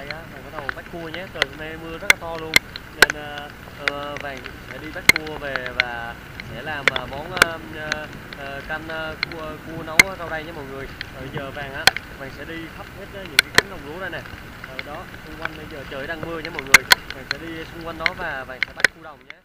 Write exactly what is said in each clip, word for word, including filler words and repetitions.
á, Vàng bắt đầu bắt cua nhé. Trời hôm nay mưa rất là to luôn, nên uh, uh, Vàng sẽ đi bắt cua về và sẽ làm uh, món uh, uh, canh uh, cua, cua nấu rau đay nhé mọi người. Rồi bây giờ Vàng á, Vàng sẽ đi khắp hết những cái cánh đồng lúa đây nè. Rồi đó, xung quanh bây giờ trời đang mưa nhé mọi người. Vàng sẽ đi xung quanh đó và Vàng sẽ bắt cua đồng nhé.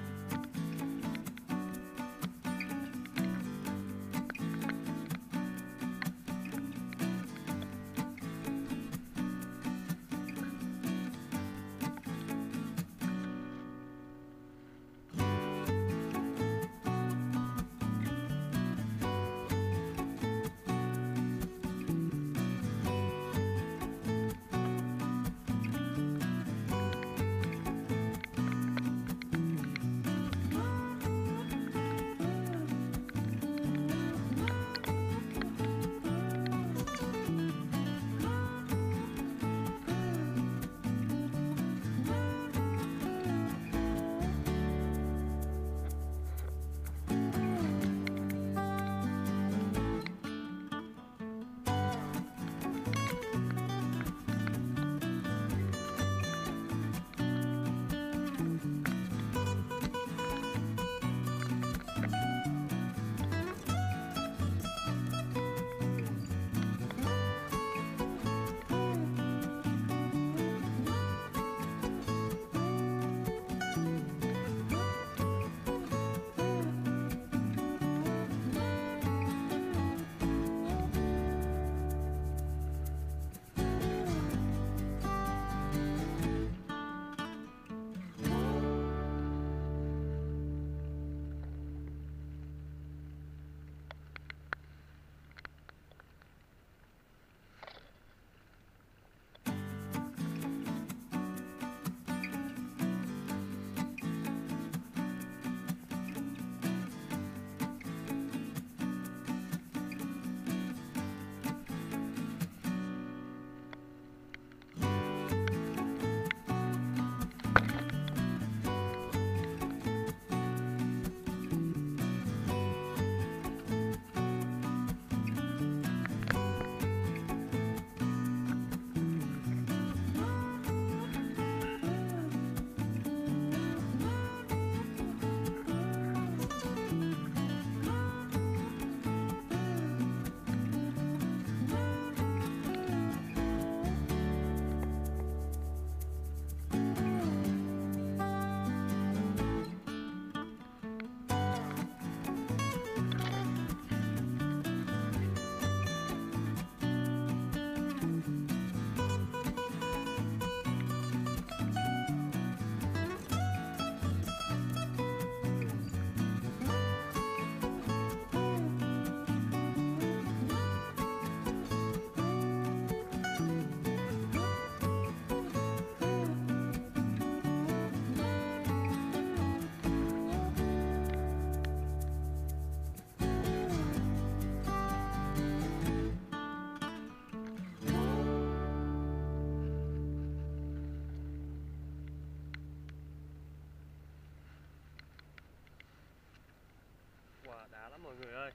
Đã lắm mọi người ơi,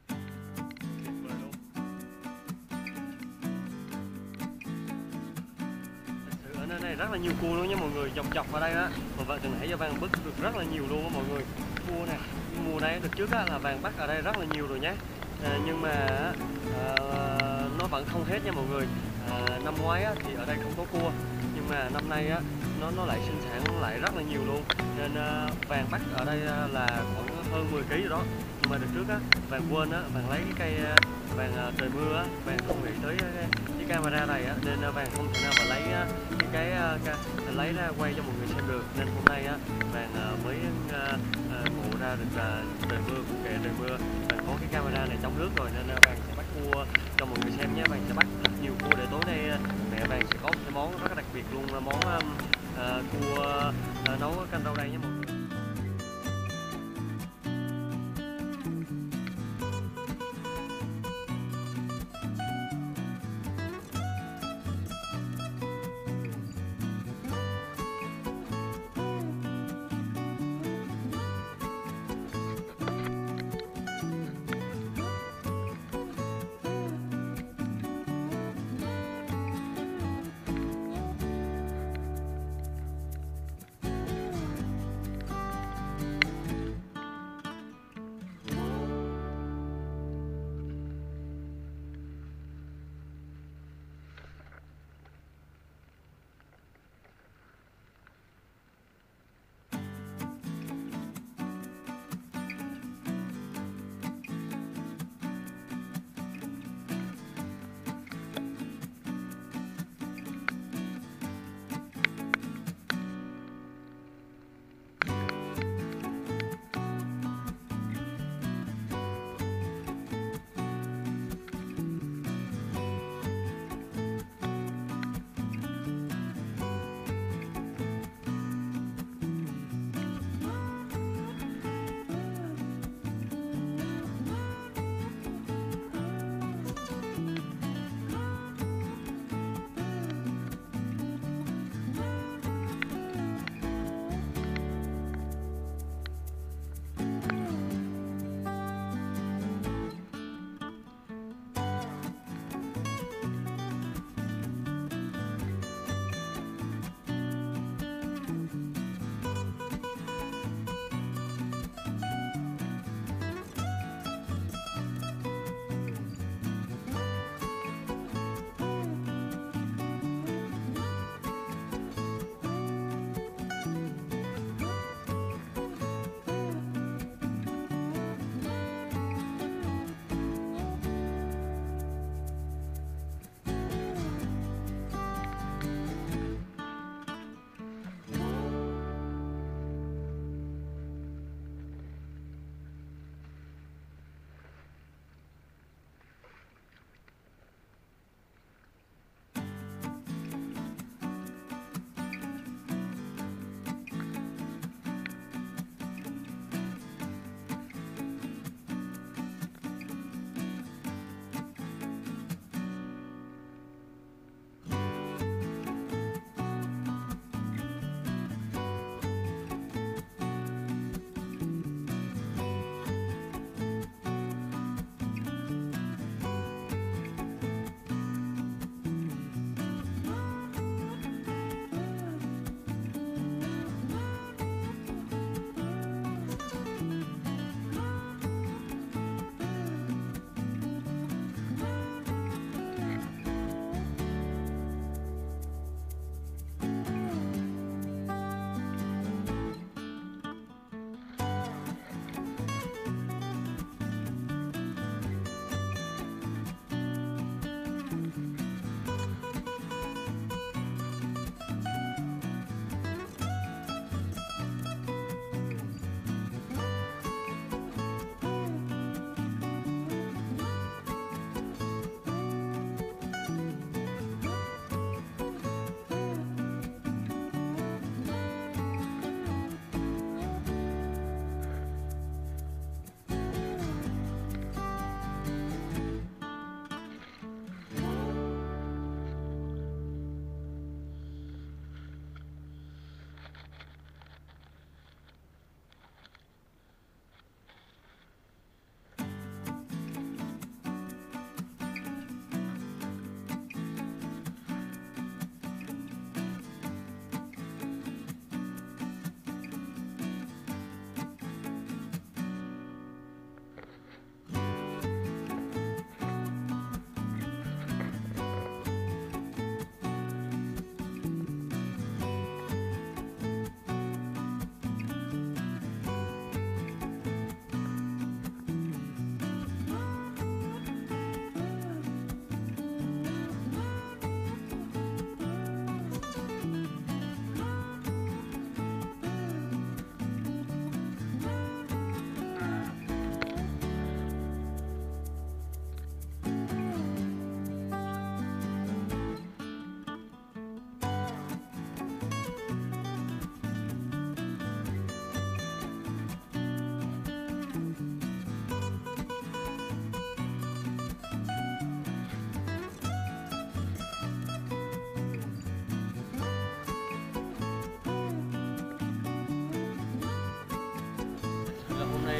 tuyệt vời luôn. Thật sự ở nơi này rất là nhiều cua luôn nha mọi người, dọc dọc ở đây đó. Mà Vàng từng nãy giờ Vàng bắt được rất là nhiều luôn á mọi người. Cua nè, mùa này được trước á, là Vàng bắt ở đây rất là nhiều rồi nhé. À, nhưng mà à, nó vẫn không hết nha mọi người. À, năm ngoái á, thì ở đây không có cua, nhưng mà năm nay á, nó nó lại sinh sản lại rất là nhiều luôn. Nên à, Vàng bắt ở đây là khoảng hơn mười ký rồi đó. Nhưng mà đợt trước á, Vàng quên á, Vàng lấy cái cây Vàng trời mưa á, Vàng không nghĩ tới cái, cái camera này á, nên Vàng không thể nào mà lấy cái, cái, cái lấy ra quay cho mọi người xem được. Nên hôm nay á, Vàng mới ngộ ra được trời mưa, cũng kệ trời mưa, Vàng có cái camera này trong nước rồi, nên Vàng sẽ bắt cua cho mọi người xem nhé. Vàng sẽ bắt rất nhiều cua để tối nay mẹ Vàng sẽ có một cái món rất là đặc biệt luôn, là món uh, cua uh, nấu canh rau đay nhé mọi người.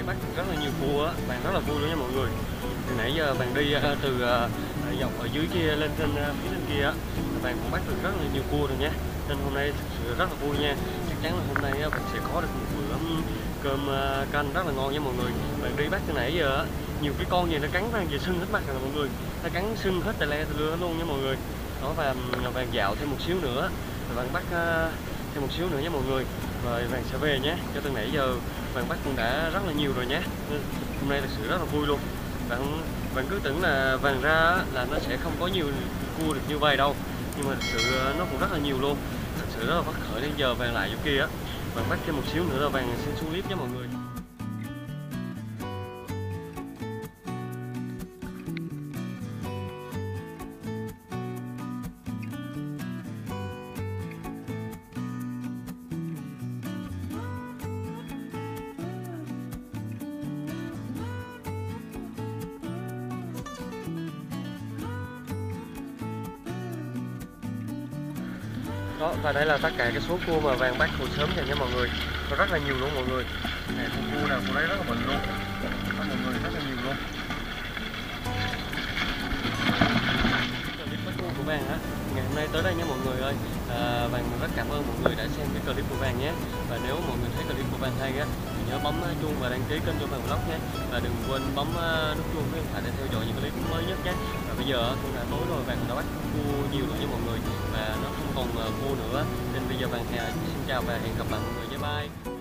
bắt được rất là nhiều cua á, bạn rất là vui luôn nha mọi người. Từ nãy giờ bạn đi uh, từ uh, dọc ở dưới kia lên trên uh, phía bên kia á, bạn cũng bắt được rất là nhiều cua rồi nhé. Nên hôm nay thực sự rất là vui nha. Chắc chắn là hôm nay uh, bạn sẽ có được một bữa um, cơm uh, canh rất là ngon nha mọi người. Bạn đi bắt từ nãy giờ á, nhiều cái con gì nó cắn vàng về sưng hết mặt rồi mọi người, nó cắn sưng hết tè le tè lưa luôn nha mọi người. Đó, và vàng dạo thêm một xíu nữa, rồi bạn bắt uh, thêm một xíu nữa nhé mọi người, rồi vàng sẽ về nhé. Cho từ nãy giờ vàng bắt cũng đã rất là nhiều rồi nhé. Nên hôm nay thực sự rất là vui luôn. Bạn bạn cứ tưởng là vàng ra là nó sẽ không có nhiều cua được như vậy đâu, nhưng mà thực sự nó cũng rất là nhiều luôn. Thật sự rất là phấn khởi. Đến giờ vàng lại chỗ kia á, bạn bắt thêm một xíu nữa là vàng sẽ xuống clip nhé mọi người. Đó, và đây là tất cả cái số cua mà vàng bắt hồi sớm rồi nha mọi người. Có rất là nhiều luôn mọi người. Này, con cua nào của đấy rất là bự luôn. Đó, mọi người, rất là nhiều luôn. Clip bắt cua của vàng á, ngày hôm nay tới đây nha mọi người ơi. À, vàng rất cảm ơn mọi người đã xem cái clip của vàng nhé. Và nếu mọi người thấy clip của vàng hay á, thì nhớ bấm chuông và đăng ký kênh cho Vàng Vlog nhé. Và đừng quên bấm nút chuông với điện thoại để theo dõi những clip mới nhất nhé. Và bây giờ cũng đã tối rồi, vàng đã bắt cua nhiều rồi nha mọi người, và nó không còn cua nữa, nên bây giờ vàng xin chào và hẹn gặp lại mọi người nhé. Bye.